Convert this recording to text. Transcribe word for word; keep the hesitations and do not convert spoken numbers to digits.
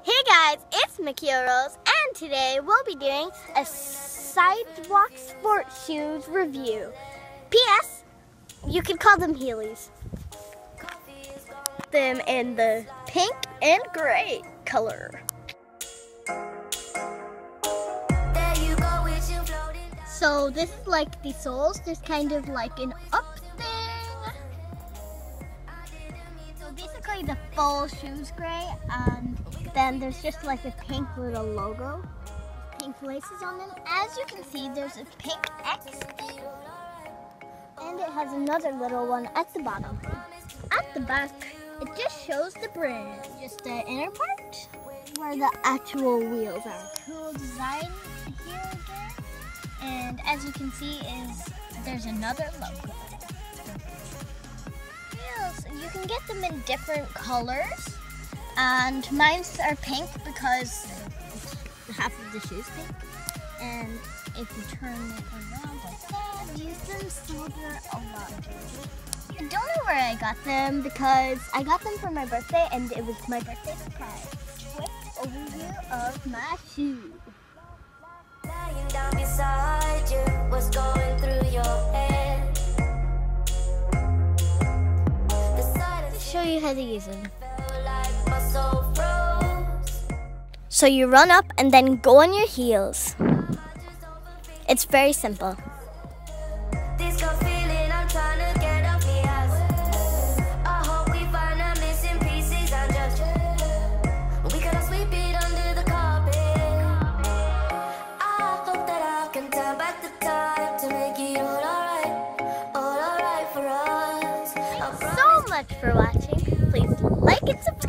Hey guys, it's Mikayla Rose, and today we'll be doing a Sidewalk Sports shoes review. P S You could call them Heelys. Them in the pink and gray color. So this is like the soles. There's kind of like an up thing. So basically the full shoe's gray, and then there's just like a pink little logo, pink laces on them. As you can see, there's a pink X thing, and it has another little one at the bottom. At the back, it just shows the brand, just the inner part where the actual wheels are. Cool design here again, and as you can see, is there's another logo. Wheels, you can get them in different colors. And mine are pink because half of the shoe's pink. And if you turn it around like that, use them silver a lot. I don't know where I got them because I got them for my birthday and it was my birthday surprise. Quick overview of my shoe. Lying down beside you, what's going through your head? To show you how to use them. So you run up and then go on your heels. It's very simple. So much for watching. Please like and subscribe.